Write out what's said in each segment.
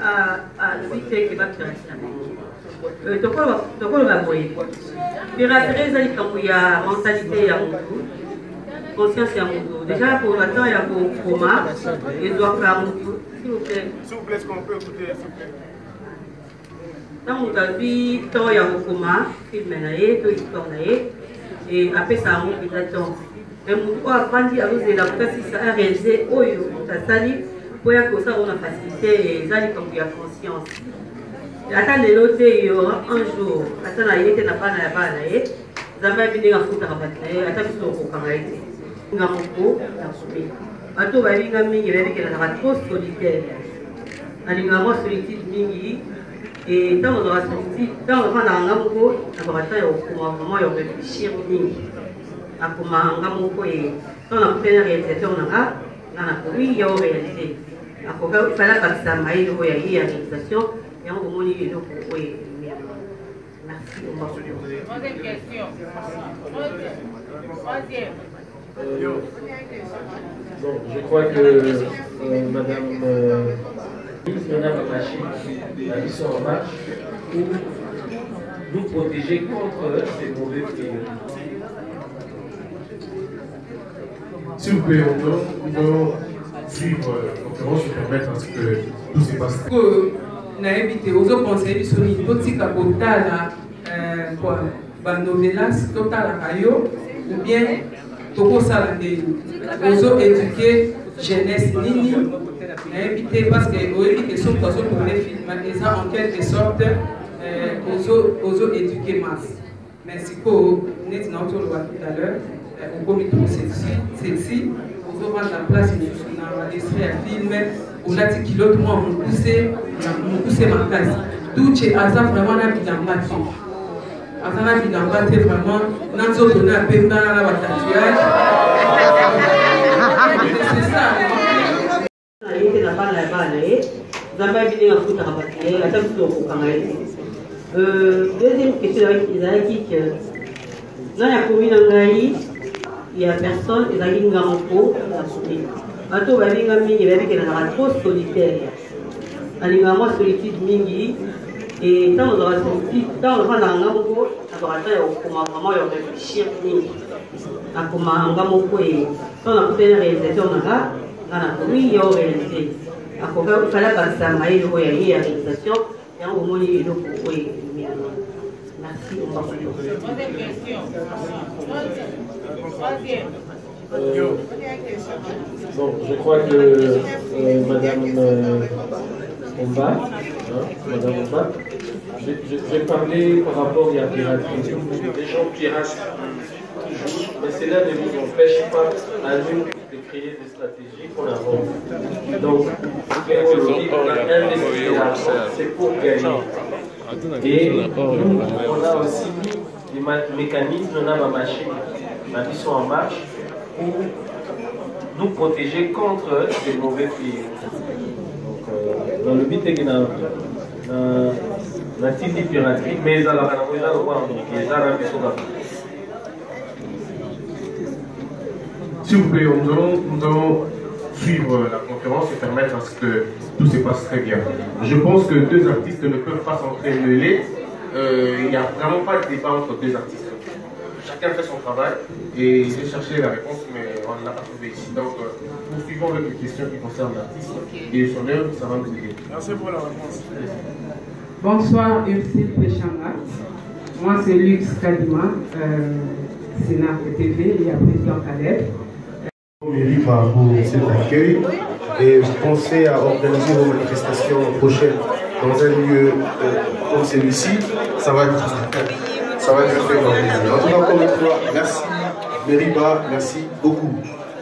alobi te bapiratina tokoloba boye piraterie eza likambo ya mentalité ya motu conscience ya motu déjà pour le temps ya kokoma ezwaka motu s'il vous plaît est-ce qu'on peut écouter s'il vous plaît ntango moto azwi temps ya kokoma filme na ye to histoire na ye apesa yango mpenza temps me motu oyo afandi azozela kotasisa aréalise oyo moto asali mpo ya kosala ngo na facilité eza likambo ya conscience ata lelo te yo un jour ata na ye te na bana ya bana na ye nzambe abi ndenge afutaka bato na ye ata biso okokanga ye te nga moko na komi bato babinga mingi bayebikelaka trop solitaire alingaka mwa solitude mingi ntango ozwaka solitude ntango ofandaka nga moko nazwaka temps ya kokoma vraiment ya korefléchir mingi akoma nga moko ntango nakutani na réalisateur nanga nga nakomi ya oréalité akoka ifale akabisa mayele oyo ya ye ya réalisation yango omoni eloko oyo emiyama. Merci. Troisième question. Bon, je crois que Madame Mamachi a mis ça en marche pour nous protéger contre ces mauvais prières. S'il vous plaît, on doit suivre la conférence pour permettre à ce que tout se passe. Naebite ozo conseil biso ni totika kotala ba novelas totala kayo ou bien tokosala ndeni ozo éduquer jeunesse nini naebite parce que oyebi que son poisson pour les films eza en quelque sorte ozo éduquer masse mais siko net na auto loi tout à l'heure au comité celle-ci ozo rendre la place na l'industrie à film on a dit qu'il autre moi mon poussé ma classe tout chez Asa vraiment na bilambati Asa na bilambati vraiment n'a zo donner un peu dans la tatouage c'est ça ayete na bana ya bana ye nzambe abi ndenge afutaka bato ye ata biso okokanga ye te deuxième question ezalaki ke na ya komi na ngai ya personne ezalaki nga moko na komi bato babinga mingi bayebikelaka trop solitaire alingaka mwa solitude mingi ntango ozwaka solitude ntango ozofandaka nga moko azwaka temps ya kokoma vraiment ya korefléchir mingi akoma nga moko ntango nakutani réalisateur nanga nga nakomi ya oréalité akoka ifale akabisa mayele oyo ya ye ya réalisation yango omoni eloko oyo emiyama. Merci. Bon, je crois que Madame Omba, Madame Omba, je vais parler par rapport à la piraterie. Les gens piratent toujours, mais cela ne nous empêche pas à nous de créer des stratégies pour la vente. Donc, on a investi l'argent, c'est pour gagner. Et nous, on a aussi mis des mécanismes, on a ma machine, qui sont en marche pour nous protéger contre les mauvais pays. Donc, dans le but de la petite piraterie, mais ils ont S'il vous plaît, nous allons suivre la conférence et permettre à ce que tout se passe très bien. Je pense que deux artistes ne peuvent pas s'entremêler. Il n'y a vraiment pas de débat entre deux artistes. Chacun fait son travail et j'ai cherché la réponse, mais on ne l'a pas trouvé ici. Donc, poursuivons avec les questions qui concernent l'artiste et son œuvre, ça va nous aider. Merci pour la réponse. Bonsoir, Ursule Péchanga. Moi, c'est Lux Kadima, Sénat TV et président Caleb. Merci pour cet accueil et pensez à organiser vos manifestations prochaines dans un lieu comme celui-ci. Ça va être fait dans plaisir. En tout cas, encore une fois, merci Meriba, merci beaucoup.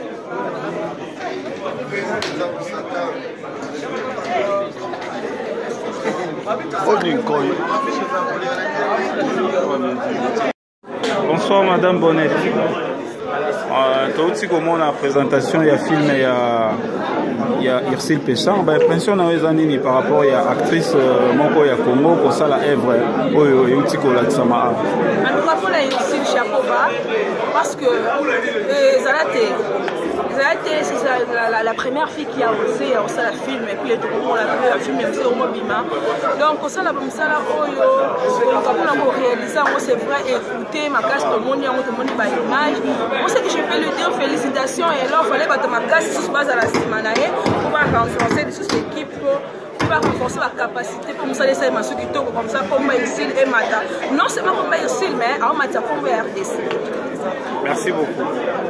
Bonsoir Madame Bonnet. Tauti comme la présentation, il y a film, il y a Ursule Péchanga. L'impression nini par rapport à actrice Moko ya Congo pour ça la œuvre Yuti Kola Tsama. En tout cas pour la Ursule chapeau bas parce que c'est la première fille qui a osé la film et puis les tours la film c'est au Mobima. Donc ça la ça pour réaliser c'est vrai écouter ma casse de mon image. Moi ce que je peux lui dire félicitations et là il fallait battre ma casse sur base à la semaine pour renforcer toute l'équipe pour renforcer la capacité pour ça laisser ma soukito comme ça comme ici et Mata. Non seulement comme ici mais en matière comme RDC. Merci beaucoup.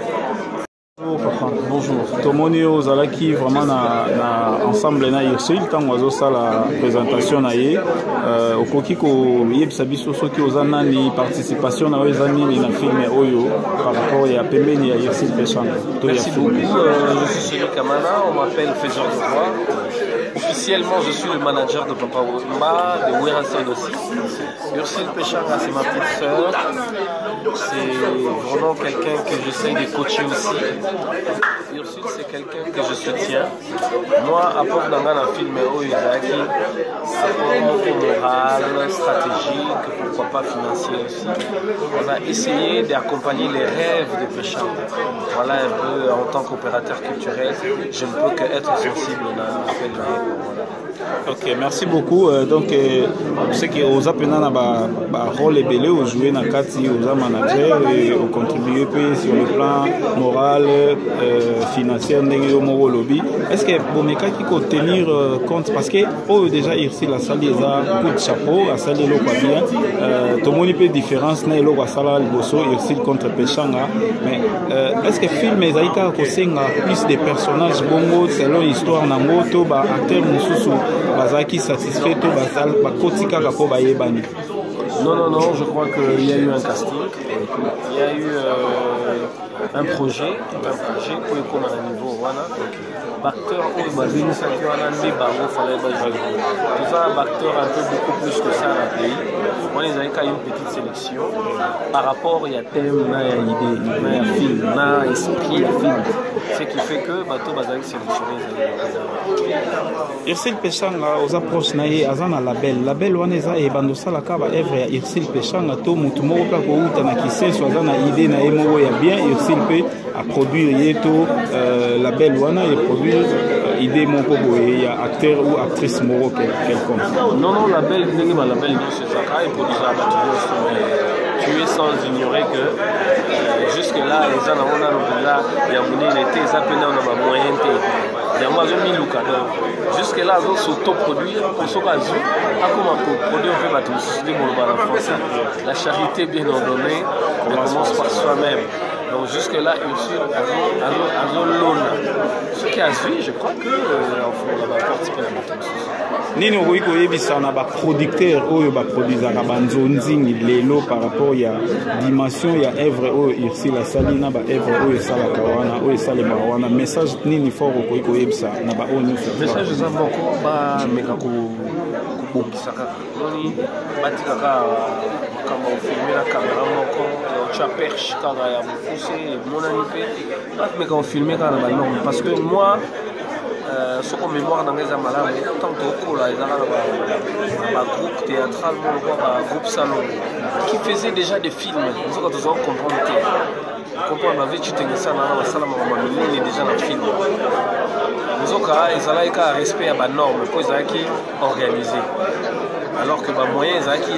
Bonjour. Tomoni ozalaki vraiment na ensemble na Irsil tango azosala présentation na ye okoki ko yebisa biso soki oza nani participation na eza nini na film oyo par rapport ya pembeni ya Irsil Peshanga. Merci beaucoup. Je suis Chéri Kamana, on m'appelle Faiseur de Roi. Officiellement, je suis le manager de Papa Wumba, de Werason aussi. Ursil Peshanga, c'est ma petite sœur. C'est vraiment quelqu'un que j'essaye de coacher aussi. Ursil, c'est quelqu'un que je soutiens. Moi, à part dans un film Oyezaki, apport moral, stratégique, pourquoi pas financier aussi, on a essayé d'accompagner les rêves de Peshanga. Voilà un peu, en tant qu'opérateur culturel, je ne peux qu'être sensible dans l'appel. Ok, merci beaucoup. Donc, je sais que aux apprenants a rôle ébélé, au jouer dans Kati, aux manager et au contribuer sur le plan moral, financier, au lobby. Est-ce que Bomeka qui peut tenir compte parce que déjà ici la salle est un coup de chapeau, la salle est bien. Tout le monde peut différence n'est le sala bosso ici contre Peshanga. Mais est-ce que film est aïka plus de personnages bongo selon l'histoire na moto ba acteur mususu bazaki satisfait to basal ba kotika kapo ba yebani. Non, je crois qu'il y a eu un casting, il y a eu un projet pour le commun à niveau voilà. Acteur tout ça, acteur un peu beaucoup plus que ça dans le pays. Moi, ils avaient quand même une petite sélection par rapport il y a thème, il y a idée, il y a film, il y a esprit, il y a film. Ce qui fait que bateau bazalik sélectionné. Irsil Peshanga aux approches naïe azana label waneza et bandosa la kaba evre ya Irsil Peshanga to mutu moko ka ko uta na kisenso azana idée na emo ya bien Irsil pe a produire yeto label wana et produire idée moko boye ya acteur ou actrice moko quelconque. Non label ndenge ba label non c'est ça et produire tu es sans ignorer que jusque là les gens on a là il y a mon était ça peine on a moyen il y a moi je mis le jusque là ils s'auto-produire pour ce cas à comment produire on fait battre société mondiale en français la charité bien ordonnée on commence par soi-même. Donc jusque là, Ursul a ce qui a suivi, je crois que on va participer à la moto. Nini oiko yebisa na ba producteur oyo ba produisa ka banzonzingi lelo par rapport ya dimension ya œuvre oyo Ursul la sali na ba œuvre oyo sala kawana oyo sale bawana message nini fort oiko yebisa na ba onu message za mboko ba meka ko bokisaka noni batika ka kama filmer la caméra moko tu as perche kaka ya mokuse monani pe meka ko filmer kana ba norme parce que moi ce qu'on mémoire dans les amalades tant que là ils ont un groupe théâtral un groupe salon qui faisait déjà des films nous quand on comprendre la vie tu tenais ça dans la salle il est déjà dans le film nous ils allaient qu'à respect à la norme pour ils qui organisé alors que moyen il y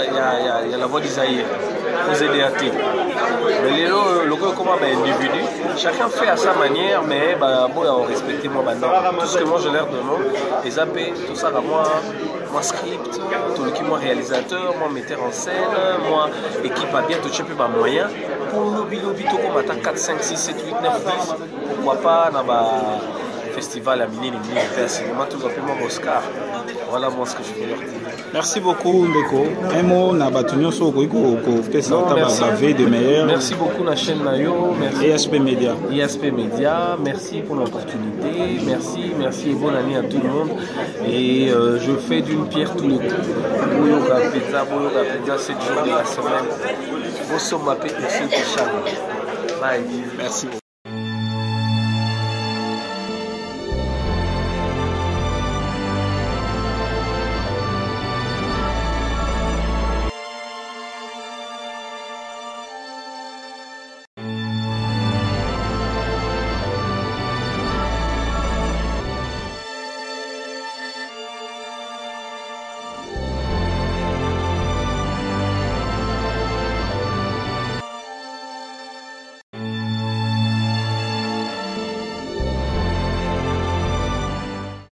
a la voix d'Isaïe aux EDAT mais le comment individu chacun fait à sa manière mais bon on respecte moi tout ce que moi j'ai l'air de moi les AP tout ça moi script tout l'équipe moi réalisateur moi metteur en scène moi équipe à bien tout ce peu moyen pour lobby tout comme attend 4 5 6 7 8 9 10 pourquoi pas dans festival à Minini cinéma tout simplement Oscar. Voilà moi ce que je veux leur dire. Merci beaucoup Ndeko. Un mot na batunyo so ko pesa ta de meilleur. Merci beaucoup la chaîne Nayo, merci ISP Media. ISP Media, merci pour l'opportunité. Merci et bonne année à tout le monde et je fais d'une pierre tous les coups. Boyoka pizza 7 jours de la semaine. Vous sommes ma petite Bye. Merci beaucoup.